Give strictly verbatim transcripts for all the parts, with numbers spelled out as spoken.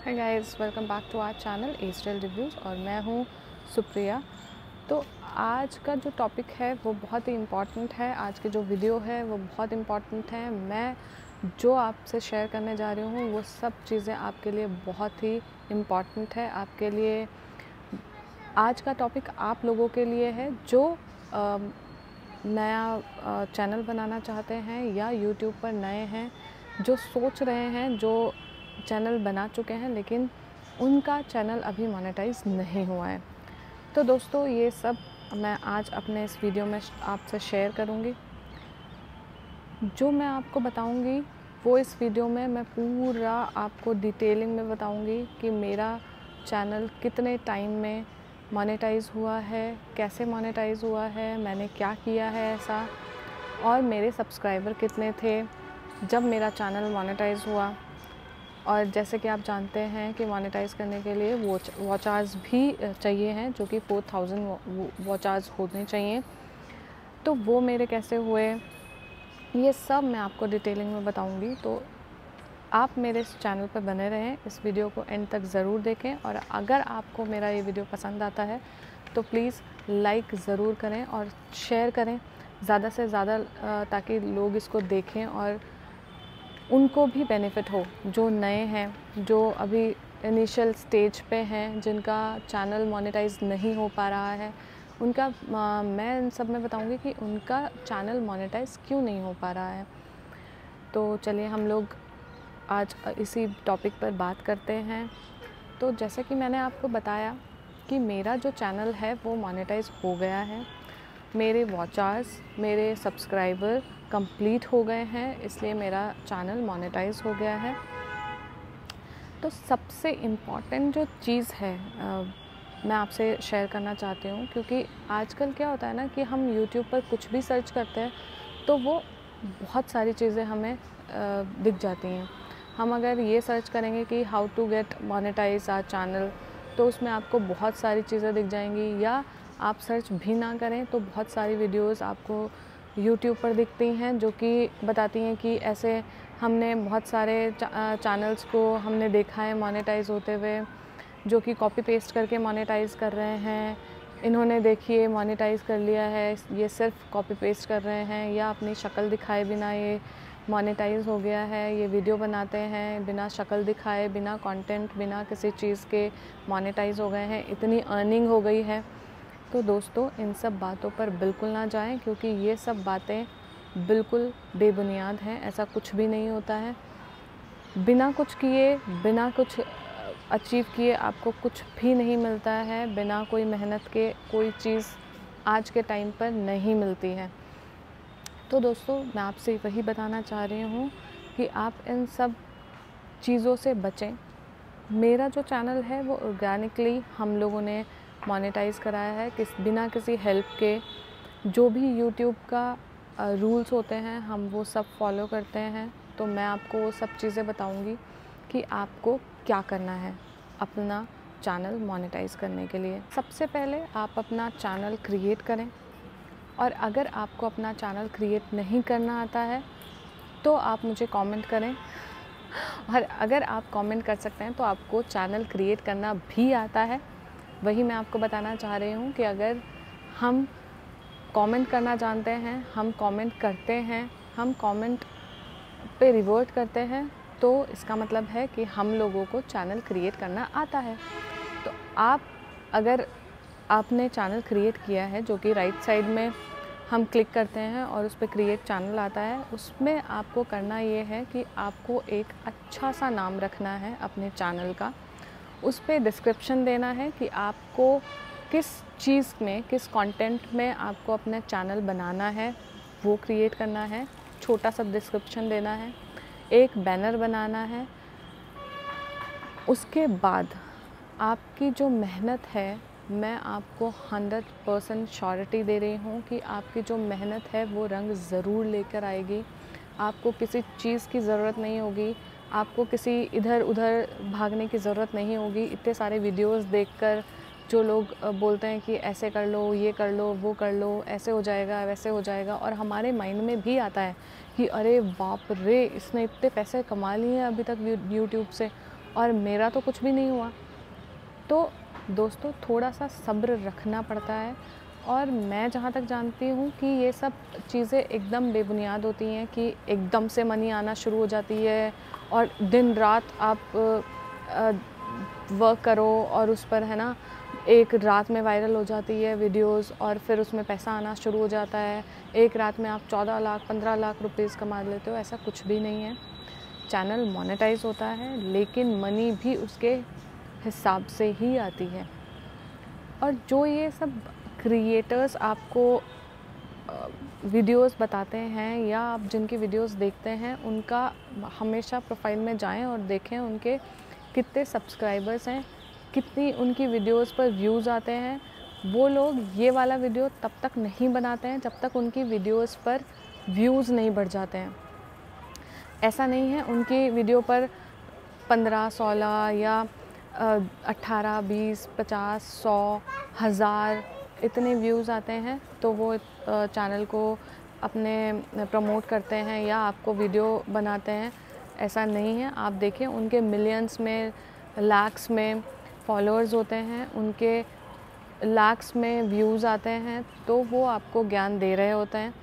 Hi guys, welcome back to our channel astral reviews और मैं हूँ सुप्रिया। तो आज का जो टॉपिक है वो बहुत ही इम्पॉर्टेंट है। आज की जो वीडियो है वो बहुत इम्पॉर्टेंट है। मैं जो आपसे शेयर करने जा रही हूँ वो सब चीज़ें आपके लिए बहुत ही इम्पॉर्टेंट है। आपके लिए आज का टॉपिक आप लोगों के लिए है जो आ, नया चैनल बनाना चाहते हैं या यूट्यूब पर नए हैं, जो सोच रहे हैं, जो चैनल बना चुके हैं लेकिन उनका चैनल अभी मोनेटाइज नहीं हुआ है। तो दोस्तों, ये सब मैं आज अपने इस वीडियो में आपसे शेयर करूँगी। जो मैं आपको बताऊँगी वो इस वीडियो में मैं पूरा आपको डिटेलिंग में बताऊँगी कि मेरा चैनल कितने टाइम में मोनेटाइज हुआ है, कैसे मोनेटाइज हुआ है, मैंने क्या किया है ऐसा, और मेरे सब्सक्राइबर कितने थे जब मेरा चैनल मोनेटाइज हुआ। और जैसे कि आप जानते हैं कि मोनेटाइज़ करने के लिए वॉच वॉच आवर्स भी चाहिए हैं, जो कि फोर थाउजेंड वॉच आवर्स होने चाहिए। तो वो मेरे कैसे हुए, ये सब मैं आपको डिटेलिंग में बताऊंगी। तो आप मेरे इस चैनल पर बने रहें, इस वीडियो को एंड तक ज़रूर देखें। और अगर आपको मेरा ये वीडियो पसंद आता है तो प्लीज़ लाइक ज़रूर करें और शेयर करें ज़्यादा से ज़्यादा, ताकि लोग इसको देखें और उनको भी बेनिफिट हो, जो नए हैं, जो अभी इनिशियल स्टेज पे हैं, जिनका चैनल मोनेटाइज नहीं हो पा रहा है। उनका आ, मैं इन सब में बताऊंगी कि उनका चैनल मोनेटाइज क्यों नहीं हो पा रहा है। तो चलिए हम लोग आज इसी टॉपिक पर बात करते हैं। तो जैसे कि मैंने आपको बताया कि मेरा जो चैनल है वो मोनेटाइज हो गया है। मेरे वॉच आवर्स, मेरे सब्सक्राइबर कंप्लीट हो गए हैं, इसलिए मेरा चैनल मोनेटाइज हो गया है। तो सबसे इम्पॉर्टेंट जो चीज़ है आ, मैं आपसे शेयर करना चाहती हूँ, क्योंकि आजकल क्या होता है ना कि हम यूट्यूब पर कुछ भी सर्च करते हैं तो वो बहुत सारी चीज़ें हमें आ, दिख जाती हैं। हम अगर ये सर्च करेंगे कि how to get monetize our channel, तो उसमें आपको बहुत सारी चीज़ें दिख जाएंगी। या आप सर्च भी ना करें तो बहुत सारी वीडियोस आपको यूट्यूब पर दिखती हैं जो कि बताती हैं कि ऐसे हमने बहुत सारे चैनल्स को हमने देखा है मोनेटाइज होते हुए, जो कि कॉपी पेस्ट करके मोनेटाइज कर रहे हैं। इन्होंने देखिए मोनेटाइज कर लिया है, ये सिर्फ कॉपी पेस्ट कर रहे हैं, या अपनी शक्ल दिखाए बिना ये मोनेटाइज हो गया है। ये वीडियो बनाते हैं बिना शक्ल दिखाए, बिना कंटेंट, बिना किसी चीज़ के मोनेटाइज हो गए हैं, इतनी अर्निंग हो गई है। तो दोस्तों, इन सब बातों पर बिल्कुल ना जाएं, क्योंकि ये सब बातें बिल्कुल बेबुनियाद हैं। ऐसा कुछ भी नहीं होता है। बिना कुछ किए, बिना कुछ अचीव किए आपको कुछ भी नहीं मिलता है। बिना कोई मेहनत के कोई चीज़ आज के टाइम पर नहीं मिलती है। तो दोस्तों, मैं आपसे वही बताना चाह रही हूँ कि आप इन सब चीज़ों से बचें। मेरा जो चैनल है वो ऑर्गेनिकली हम लोगों ने मोनेटाइज़ कराया है, किस बिना किसी हेल्प के। जो भी यूट्यूब का रूल्स होते हैं हम वो सब फॉलो करते हैं। तो मैं आपको वो सब चीज़ें बताऊंगी कि आपको क्या करना है अपना चैनल मोनेटाइज़ करने के लिए। सबसे पहले आप अपना चैनल क्रिएट करें, और अगर आपको अपना चैनल क्रिएट नहीं करना आता है तो आप मुझे कमेंट करें। और अगर आप कमेंट कर सकते हैं तो आपको चैनल क्रिएट करना भी आता है। वही मैं आपको बताना चाह रही हूँ कि अगर हम कमेंट करना जानते हैं, हम कमेंट करते हैं, हम कमेंट पे रिवर्ट करते हैं, तो इसका मतलब है कि हम लोगों को चैनल क्रिएट करना आता है। तो आप अगर आपने चैनल क्रिएट किया है, जो कि राइट साइड में हम क्लिक करते हैं और उस पर क्रिएट चैनल आता है, उसमें आपको करना ये है कि आपको एक अच्छा सा नाम रखना है अपने चैनल का। उस पर डिस्क्रिप्शन देना है कि आपको किस चीज़ में, किस कंटेंट में आपको अपना चैनल बनाना है, वो क्रिएट करना है। छोटा सा डिस्क्रिप्शन देना है, एक बैनर बनाना है। उसके बाद आपकी जो मेहनत है, मैं आपको हंड्रेड परसेंट श्योरिटी दे रही हूँ कि आपकी जो मेहनत है वो रंग ज़रूर लेकर आएगी। आपको किसी चीज़ की ज़रूरत नहीं होगी, आपको किसी इधर उधर भागने की ज़रूरत नहीं होगी। इतने सारे वीडियोस देखकर जो लोग बोलते हैं कि ऐसे कर लो, ये कर लो, वो कर लो, ऐसे हो जाएगा, वैसे हो जाएगा, और हमारे माइंड में भी आता है कि अरे बाप रे, इसने इतने पैसे कमा लिए हैं अभी तक यूट्यूब से, और मेरा तो कुछ भी नहीं हुआ। तो दोस्तों थोड़ा सा सब्र रखना पड़ता है, और मैं जहाँ तक जानती हूँ कि ये सब चीज़ें एकदम बेबुनियाद होती हैं कि एकदम से मनी आना शुरू हो जाती है और दिन रात आप वर्क करो और उस पर है ना एक रात में वायरल हो जाती है वीडियोस और फिर उसमें पैसा आना शुरू हो जाता है। एक रात में आप चौदह लाख पंद्रह लाख रुपीस कमा लेते हो। ऐसा कुछ भी नहीं है। चैनल मोनेटाइज होता है लेकिन मनी भी उसके हिसाब से ही आती है। और जो ये सब क्रिएटर्स आपको वीडियोस बताते हैं या आप जिनकी वीडियोस देखते हैं उनका हमेशा प्रोफाइल में जाएं और देखें उनके कितने सब्सक्राइबर्स हैं, कितनी उनकी वीडियोस पर व्यूज़ आते हैं। वो लोग ये वाला वीडियो तब तक नहीं बनाते हैं जब तक उनकी वीडियोस पर व्यूज़ नहीं बढ़ जाते हैं। ऐसा नहीं है उनकी वीडियो पर पंद्रह सोलह या अट्ठारह बीस पचास सौ हज़ार इतने व्यूज़ आते हैं तो वो चैनल को अपने प्रमोट करते हैं या आपको वीडियो बनाते हैं। ऐसा नहीं है। आप देखें उनके मिलियंस में लाख्स में फॉलोअर्स होते हैं, उनके लाख्स में व्यूज़ आते हैं, तो वो आपको ज्ञान दे रहे होते हैं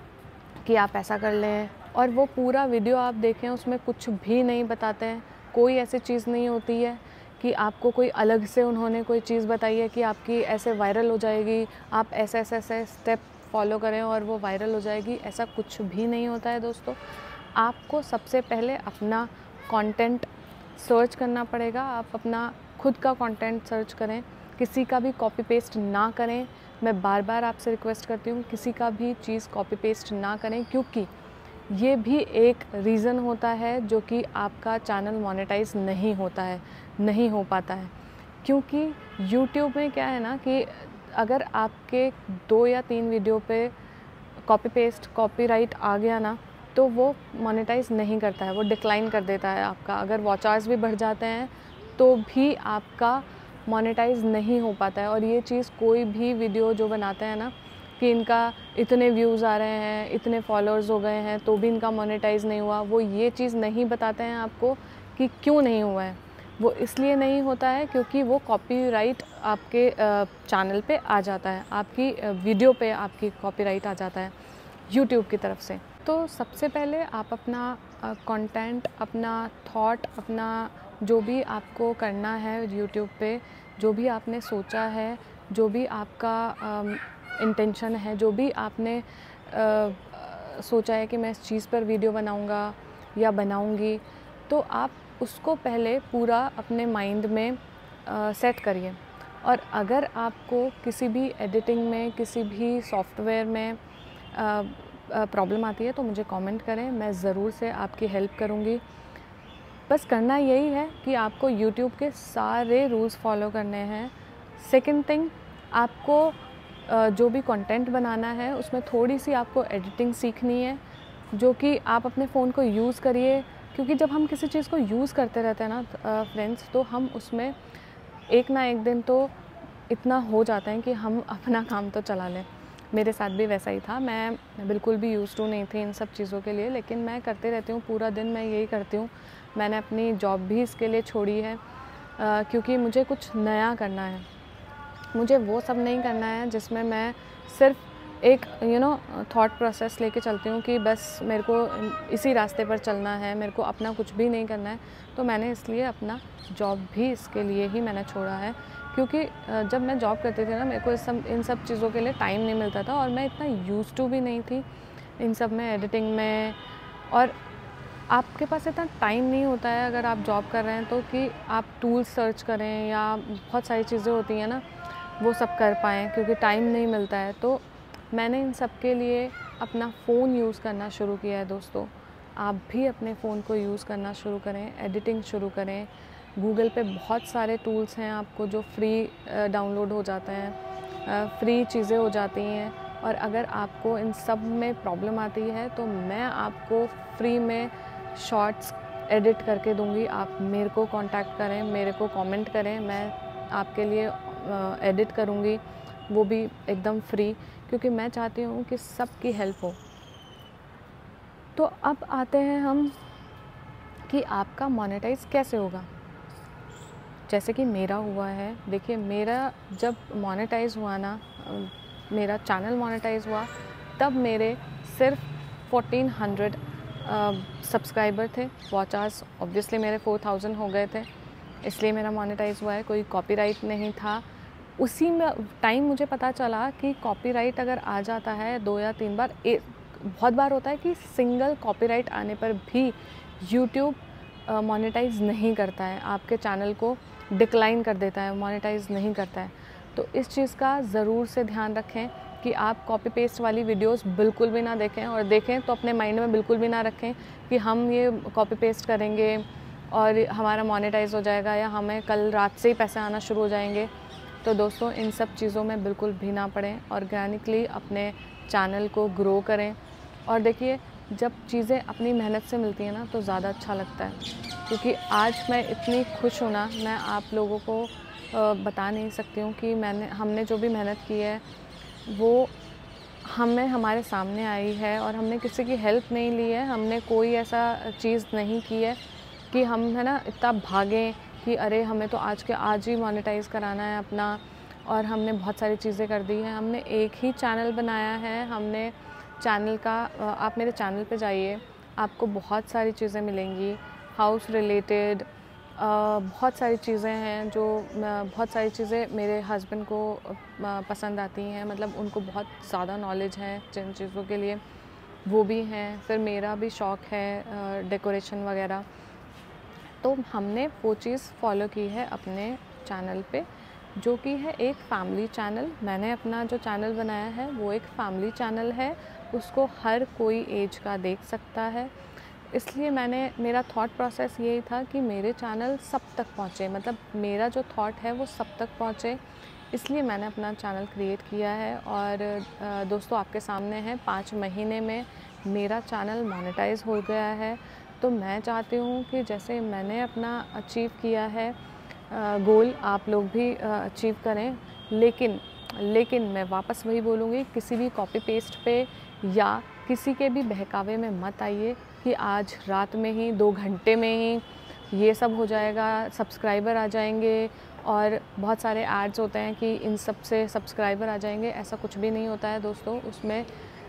कि आप ऐसा कर लें। और वो पूरा वीडियो आप देखें उसमें कुछ भी नहीं बताते हैं। कोई ऐसी चीज़ नहीं होती है कि आपको कोई अलग से उन्होंने कोई चीज़ बताई है कि आपकी ऐसे वायरल हो जाएगी, आप ऐसे ऐसे ऐसे स्टेप फॉलो करें और वो वायरल हो जाएगी। ऐसा कुछ भी नहीं होता है दोस्तों। आपको सबसे पहले अपना कंटेंट सर्च करना पड़ेगा। आप अपना खुद का कंटेंट सर्च करें, किसी का भी कॉपी पेस्ट ना करें। मैं बार बार आपसे रिक्वेस्ट करती हूँ किसी का भी चीज़ कॉपी पेस्ट ना करें, क्योंकि ये भी एक रीज़न होता है जो कि आपका चैनल मोनेटाइज नहीं होता है, नहीं हो पाता है। क्योंकि यूट्यूब में क्या है ना कि अगर आपके दो या तीन वीडियो पे कॉपी पेस्ट कॉपीराइट आ गया ना तो वो मोनेटाइज नहीं करता है, वो डिक्लाइन कर देता है आपका। अगर वॉच आवर्स भी बढ़ जाते हैं तो भी आपका मोनेटाइज नहीं हो पाता है। और ये चीज़ कोई भी वीडियो जो बनाते हैं ना कि इनका इतने व्यूज़ आ रहे हैं, इतने फॉलोअर्स हो गए हैं तो भी इनका मोनेटाइज नहीं हुआ, वो ये चीज़ नहीं बताते हैं आपको कि क्यों नहीं हुआ है। वो इसलिए नहीं होता है क्योंकि वो कॉपीराइट आपके चैनल पे आ जाता है, आपकी वीडियो पे आपकी कॉपीराइट आ जाता है यूट्यूब की तरफ से। तो सबसे पहले आप अपना कंटेंट, अपना थॉट, अपना जो भी आपको करना है यूट्यूब पे, जो भी आपने सोचा है, जो भी आपका इंटेंशन है, जो भी आपने आ, सोचा है कि मैं इस चीज़ पर वीडियो बनाऊंगा या बनाऊंगी, तो आप उसको पहले पूरा अपने माइंड में आ, सेट करिए। और अगर आपको किसी भी एडिटिंग में, किसी भी सॉफ्टवेयर में प्रॉब्लम आती है तो मुझे कमेंट करें, मैं ज़रूर से आपकी हेल्प करूँगी। बस करना यही है कि आपको यूट्यूब के सारे रूल्स फॉलो करने हैं। सेकंड थिंग, आपको जो भी कंटेंट बनाना है उसमें थोड़ी सी आपको एडिटिंग सीखनी है, जो कि आप अपने फ़ोन को यूज़ करिए। क्योंकि जब हम किसी चीज़ को यूज़ करते रहते हैं ना फ्रेंड्स, तो हम उसमें एक ना एक दिन तो इतना हो जाता है कि हम अपना काम तो चला लें। मेरे साथ भी वैसा ही था। मैं बिल्कुल भी यूज़ टू नहीं थी इन सब चीज़ों के लिए, लेकिन मैं करती रहती हूँ, पूरा दिन मैं यही करती हूँ। मैंने अपनी जॉब भी इसके लिए छोड़ी है, आ, क्योंकि मुझे कुछ नया करना है। मुझे वो सब नहीं करना है जिसमें मैं सिर्फ एक यू नो थॉट प्रोसेस लेके चलती हूँ कि बस मेरे को इसी रास्ते पर चलना है, मेरे को अपना कुछ भी नहीं करना है। तो मैंने इसलिए अपना जॉब भी इसके लिए ही मैंने छोड़ा है, क्योंकि जब मैं जॉब करती थी ना, मेरे को इस सब इन सब चीज़ों के लिए टाइम नहीं मिलता था और मैं इतना यूज़ टू भी नहीं थी इन सब में, एडिटिंग में। और आपके पास इतना टाइम नहीं होता है अगर आप जॉब कर रहे हैं तो कि आप टूल्स सर्च करें या बहुत सारी चीज़ें होती हैं ना वो सब कर पाएँ, क्योंकि टाइम नहीं मिलता है। तो मैंने इन सब के लिए अपना फ़ोन यूज़ करना शुरू किया है दोस्तों। आप भी अपने फ़ोन को यूज़ करना शुरू करें, एडिटिंग शुरू करें। गूगल पे बहुत सारे टूल्स हैं आपको जो फ्री डाउनलोड हो जाते हैं, फ्री चीज़ें हो जाती हैं। और अगर आपको इन सब में प्रॉब्लम आती है तो मैं आपको फ्री में शॉर्ट्स एडिट करके दूंगी। आप मेरे को कांटेक्ट करें, मेरे को कमेंट करें, मैं आपके लिए एडिट करूंगी, वो भी एकदम फ्री, क्योंकि मैं चाहती हूँ कि सबकी हेल्प हो। तो अब आते हैं हम कि आपका मोनेटाइज कैसे होगा। जैसे कि मेरा हुआ है, देखिए मेरा जब मोनेटाइज़ हुआ ना, मेरा चैनल मोनेटाइज़ हुआ, तब मेरे सिर्फ फोर्टीन हंड्रेड सब्सक्राइबर थे। वॉच आवर्स ऑब्वियसली मेरे फोर थाउजेंड हो गए थे, इसलिए मेरा मोनेटाइज़ हुआ है। कोई कॉपीराइट नहीं था। उसी में टाइम मुझे पता चला कि कॉपीराइट अगर आ जाता है दो या तीन बार, ए, बहुत बार होता है कि सिंगल कॉपीराइट आने पर भी यूट्यूब मोनेटाइज़ नहीं करता है, आपके चैनल को डिक्लाइन कर देता है, मोनेटाइज़ नहीं करता है। तो इस चीज़ का ज़रूर से ध्यान रखें कि आप कॉपी पेस्ट वाली वीडियोस बिल्कुल भी ना देखें, और देखें तो अपने माइंड में बिल्कुल भी ना रखें कि हम ये कॉपी पेस्ट करेंगे और हमारा मोनेटाइज़ हो जाएगा या हमें कल रात से ही पैसे आना शुरू हो जाएंगे। तो दोस्तों, इन सब चीज़ों में बिल्कुल भी ना पड़ें, ऑर्गेनिकली अपने चैनल को ग्रो करें। और देखिए, जब चीज़ें अपनी मेहनत से मिलती हैं ना तो ज़्यादा अच्छा लगता है, क्योंकि आज मैं इतनी खुश हूँ ना, मैं आप लोगों को बता नहीं सकती हूँ कि मैंने हमने जो भी मेहनत की है वो हमें हमारे सामने आई है, और हमने किसी की हेल्प नहीं ली है। हमने कोई ऐसा चीज़ नहीं की है कि हम है ना इतना भागें कि अरे हमें तो आज के आज ही मोनेटाइज़ कराना है अपना, और हमने बहुत सारी चीज़ें कर दी हैं। हमने एक ही चैनल बनाया है। हमने चैनल का, आप मेरे चैनल पे जाइए, आपको बहुत सारी चीज़ें मिलेंगी हाउस रिलेटेड, बहुत सारी चीज़ें हैं जो बहुत सारी चीज़ें मेरे हस्बैंड को पसंद आती हैं, मतलब उनको बहुत ज़्यादा नॉलेज है जिन चीज़ों के लिए, वो भी हैं। फिर मेरा भी शौक़ है डेकोरेशन वगैरह, तो हमने वो चीज़ फॉलो की है अपने चैनल पे, जो कि है एक फैमिली चैनल। मैंने अपना जो चैनल बनाया है वो एक फैमिली चैनल है, उसको हर कोई एज का देख सकता है। इसलिए मैंने, मेरा थॉट प्रोसेस यही था कि मेरे चैनल सब तक पहुँचे, मतलब मेरा जो थॉट है वो सब तक पहुँचे, इसलिए मैंने अपना चैनल क्रिएट किया है। और दोस्तों, आपके सामने है, पाँच महीने में मेरा चैनल मोनेटाइज़ हो गया है। तो मैं चाहती हूँ कि जैसे मैंने अपना अचीव किया है गोल, आप लोग भी अचीव करें। लेकिन लेकिन मैं वापस वही बोलूँगी, किसी भी कॉपी पेस्ट पे या किसी के भी बहकावे में मत आइए कि आज रात में ही, दो घंटे में ही ये सब हो जाएगा, सब्सक्राइबर आ जाएंगे, और बहुत सारे एड्स होते हैं कि इन सब से सब्सक्राइबर आ जाएंगे। ऐसा कुछ भी नहीं होता है दोस्तों। उसमें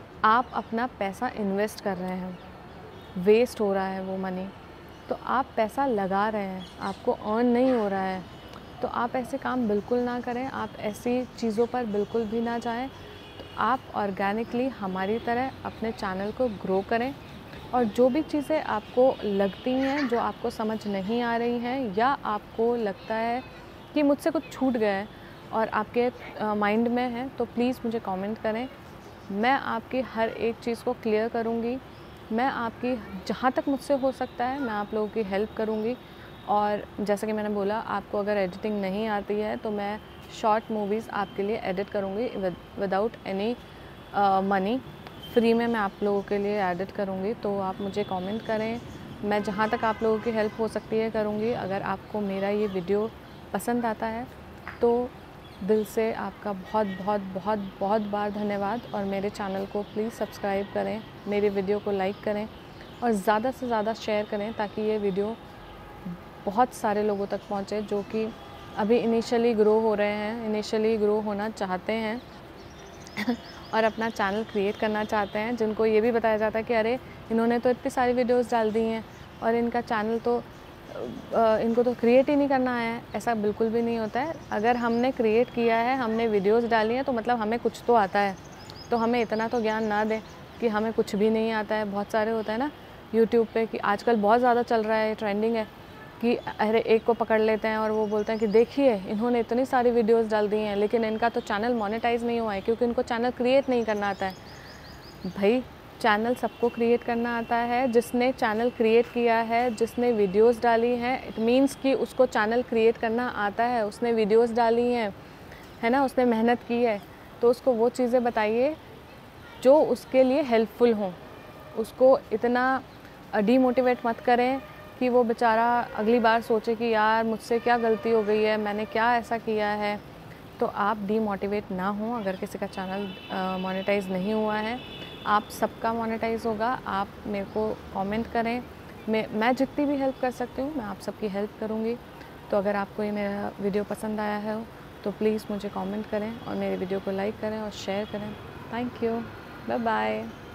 आप अपना पैसा इन्वेस्ट कर रहे हैं, वेस्ट हो रहा है वो मनी, तो आप पैसा लगा रहे हैं, आपको अर्न नहीं हो रहा है। तो आप ऐसे काम बिल्कुल ना करें, आप ऐसी चीज़ों पर बिल्कुल भी ना जाएं। तो आप ऑर्गेनिकली हमारी तरह अपने चैनल को ग्रो करें, और जो भी चीज़ें आपको लगती हैं, जो आपको समझ नहीं आ रही हैं, या आपको लगता है कि मुझसे कुछ छूट गया है और आपके माइंड में है, तो प्लीज़ मुझे कमेंट करें। मैं आपकी हर एक चीज़ को क्लियर करूँगी। मैं आपकी, जहाँ तक मुझसे हो सकता है, मैं आप लोगों की हेल्प करूँगी। और जैसा कि मैंने बोला, आपको अगर एडिटिंग नहीं आती है तो मैं शॉर्ट मूवीज़ आपके लिए एडिट करूँगी विदाउट एनी मनी, फ्री में मैं आप लोगों के लिए एडिट करूँगी। तो आप मुझे कमेंट करें, मैं जहाँ तक आप लोगों की हेल्प हो सकती है करूँगी। अगर आपको मेरा ये वीडियो पसंद आता है तो दिल से आपका बहुत बहुत बहुत बहुत बार धन्यवाद, और मेरे चैनल को प्लीज़ सब्सक्राइब करें, मेरे वीडियो को लाइक करें, और ज़्यादा से ज़्यादा शेयर करें, ताकि ये वीडियो बहुत सारे लोगों तक पहुँचे जो कि अभी इनिशियली ग्रो हो रहे हैं, इनिशियली ग्रो होना चाहते हैं और अपना चैनल क्रिएट करना चाहते हैं, जिनको ये भी बताया जाता है कि अरे इन्होंने तो इतनी सारी वीडियोस डाल दी हैं और इनका चैनल तो इनको तो क्रिएट ही नहीं करना है। ऐसा बिल्कुल भी नहीं होता है। अगर हमने क्रिएट किया है, हमने वीडियोस डाली हैं, तो मतलब हमें कुछ तो आता है। तो हमें इतना तो ज्ञान ना दें कि हमें कुछ भी नहीं आता है। बहुत सारे होता है ना यूट्यूब पे, कि आजकल बहुत ज़्यादा चल रहा है, ट्रेंडिंग है, कि अरे एक को पकड़ लेते हैं और वो बोलते हैं कि देखिए इन्होंने इतनी सारी वीडियोस डाल दी हैं, लेकिन इनका तो चैनल मोनेटाइज़ नहीं हुआ है क्योंकि इनको चैनल क्रिएट नहीं करना आता है। भाई, चैनल सबको क्रिएट करना आता है। जिसने चैनल क्रिएट किया है, जिसने वीडियोस डाली हैं, इट मीन्स कि उसको चैनल क्रिएट करना आता है, उसने वीडियोस डाली हैं, है ना, उसने मेहनत की है। तो उसको वो चीज़ें बताइए जो उसके लिए हेल्पफुल हों। उसको इतना डीमोटिवेट मत करें कि वो बेचारा अगली बार सोचे कि यार मुझसे क्या गलती हो गई है, मैंने क्या ऐसा किया है। तो आप डीमोटिवेट ना हों। अगर किसी का चैनल मोनेटाइज़ नहीं हुआ है, आप सबका मोनेटाइज़ होगा। आप मेरे को कमेंट करें, मैं मैं जितनी भी हेल्प कर सकती हूँ मैं आप सबकी हेल्प करूँगी। तो अगर आपको ये मेरा वीडियो पसंद आया है तो प्लीज़ मुझे कमेंट करें और मेरे वीडियो को लाइक करें और शेयर करें। Thank you, bye bye.